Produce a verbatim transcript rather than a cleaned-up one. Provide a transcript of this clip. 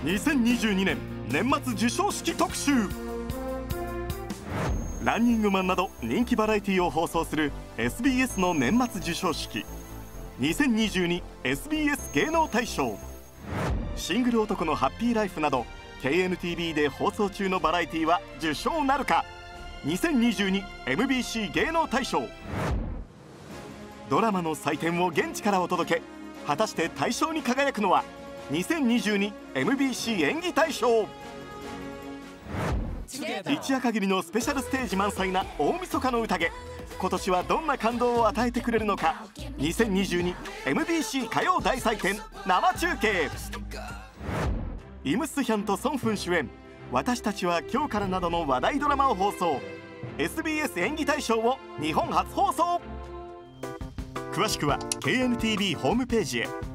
にせんにじゅうにねん年末授賞式特集。ランニングマンなど人気バラエティを放送する エスビーエス の年末授賞式 にせんにじゅうにエスビーエス 芸能大賞、シングル男のハッピーライフなど ケーエヌティービー で放送中のバラエティは受賞なるか。にせんにじゅうにエムビーシー 芸能大賞、ドラマの祭典を現地からお届け。果たして大賞に輝くのはにせんにじゅうにエムビーシー 演技大賞。一夜限りのスペシャルステージ満載な大晦日の宴、今年はどんな感動を与えてくれるのか。にせんにじゅうにエムビーシー 歌謡大祭典生中継。イムスヒャンとソンフン主演「私たちは今日から」などの話題ドラマを放送。 エスビーエス 演技大賞を日本初放送。詳しくは ケーエヌティービー ホームページへ。